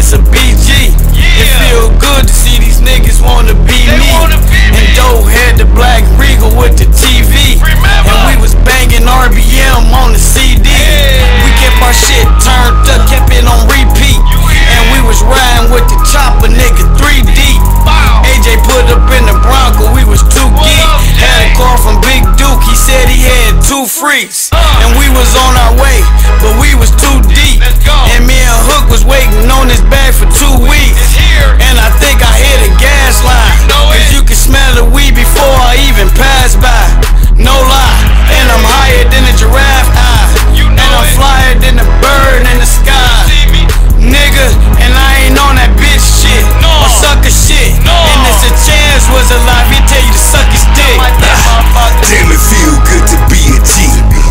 that's a BG. It feel good to see these niggas wanna be me. And Doe had the black Regal with the TV. And we was banging RBM on the CD. We kept our shit turned up, kept it on repeat. And we was riding with the chopper, nigga, 3D. AJ put up in the Bronco, we was too geek. Had a car from Big Duke, he said he had 2 freaks. And we was on our way, but we was too deep. And me and Hook was waiting on this bag for 2 weeks. And I think I hit a gas line, cause you can smell the weed before I even pass by. No lie, and I'm higher than a giraffe eye. And I'm flyer than a bird in the sky. Nigga, and I ain't on that bitch shit or sucker shit. And if the chance was alive, he'd tell you to suck his dick. Damn, it feel good to be a G.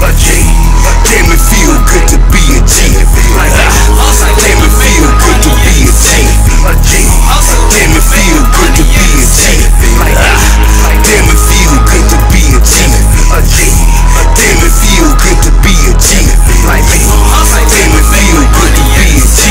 Damn, it feel good to be a G. Damn, it feel good to be a G. Damn, it feel good to be a G. Damn, it feel good to be a G. Damn, it feel good to be a G. Damn, it feel good to be a G.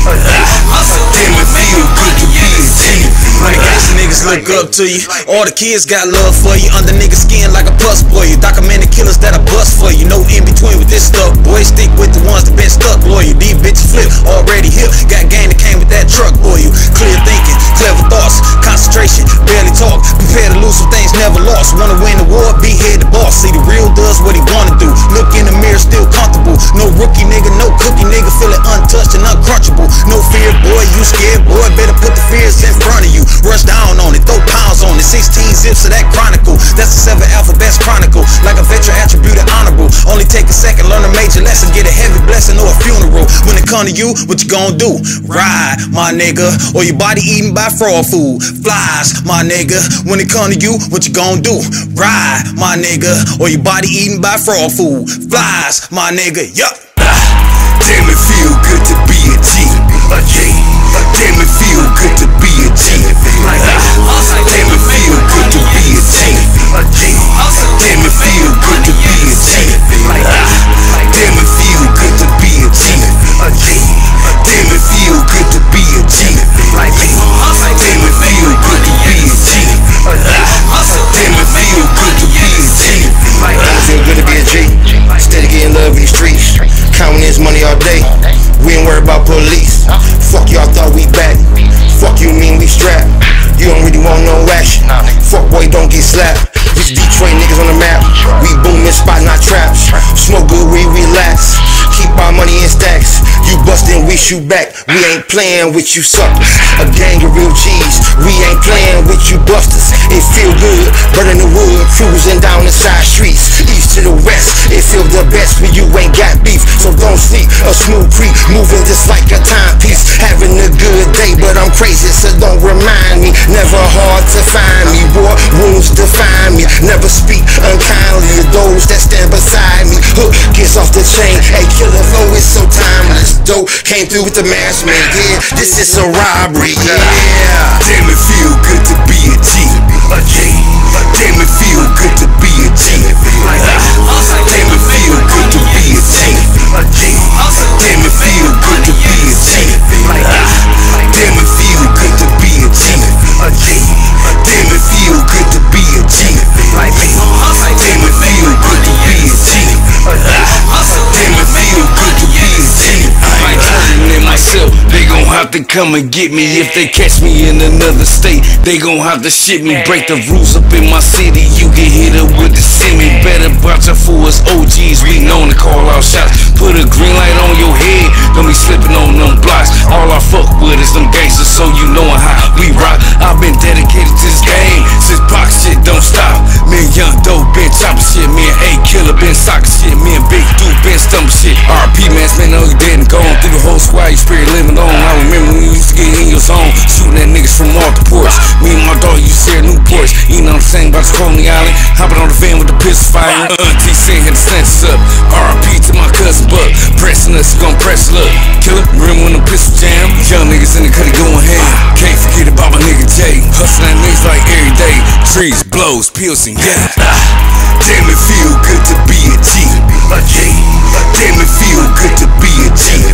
Damn, it feel good to be a G. Niggas look up to you. All the kids got love for you. Under niggas' skin like a pus boy. You documented killers that I bust for you. No in between with this stuff, boy. Stick with the ones that been stuck, boy. You these bitches flip, already hip. Got gang that came with that truck, boy. You clear thinking, clever thoughts, concentration, barely talk. Prepare to lose some things never lost. Wanna win the war, be head the boss. See the real does what he wanna do. Look in the mirror, still comfortable. No rookie nigga, no cookie nigga, feeling untouched and uncrunchable. No fear, boy. You scared, boy. Better put the fears in front of you. Rush down on it, throw pounds on it. 16 zips of that chronicle. That's the 7 alphabets chronicle. Like a veteran attributed honorable. Only take a second, learn a major lesson, get a heavy blessing or a funeral. When it come to you, what you gonna do? Ride, my nigga, or your body eaten by fraud food. Flies, my nigga. When it come to you, what you gonna do? Ride, my nigga, or your body eaten by fraud food. Flies, my nigga. Yup. Damn, it feel good to be a G. Damn, it feel good to be a G. Damn, it feel good to be a G. Damn, it feel good to be a G. Damn, it feel good to be a G. Damn, it feel good to be a G. Damn, it feel good to be a G. Damn, it feel good to be a G. Feel good to be a G. Steady getting love in the streets. Counting this money all day. We ain't worried about police. Fuck y'all thought we back. Fuck you mean we strapped. You don't really want no action. Fuck boy, don't get slapped. These Detroit niggas on the map. We booming spot, not traps. Smoke good, we relax. Keep our money in stacks. You bustin', we shoot back. We ain't playing with you suckers. A gang of real G's. We ain't playing with you busters. It feel good, burning the wood, cruising down the side streets. East to the west, it feel the best when you ain't got beef. So don't sleep, a smooth creep, moving just like a timepiece. Having a good day, but I'm crazy, so don't remind me. Never hard to find me, boy, wounds define me. Never speak unkindly to those that stand beside me. Hook gets off the chain, hey, killer flow is so timeless. Dope came through with the mask, man, yeah, this is a robbery, yeah. Damn, it feel good to be a G. Damn, it feel good to be a G. Damn, it feel good to be a G. Damn, it feel good to be a G. Damn, it feel good to be a G. Damn, it feel good to be a G. Damn, it feel good to be a G. Damn, it feel good to be a G. Mike Jordan and myself, they gon' have to come and get me. If they catch me in another state, they gon' have to ship me. Break the rules up in my city, you get hit up with the semi. Better watch out for us OGs, we known to call out shots. Put a green light on your head, don't be slipping on them blocks. All I fuck with is them gangsters, so you knowin' how we rock. I've been dedicated to this game since Pac shit don't stop. Me and Young Doe been chopping shit, me and A Killer been soccer shit, me and Big Dude been stumping shit. RP man, know you dead and gone through the whole squad, your spirit living on. I remember when you used to get in your zone, shooting at niggas from off the porch. Me and my dog used to share Newports, eating on the same about the Coney Island, hopping on the van with the pistol firing. Auntie saying had the sense up. RP to my cousin Buck, pressing us, gon' press look. Killer, remember when the pistol jam? Young niggas in the cutty going ham. Can't forget about my nigga Jay, hustling at niggas like every day. Trees, blows, pills, and yeah. Damn, it feel good to be a G. Damn, it feel good to be a G.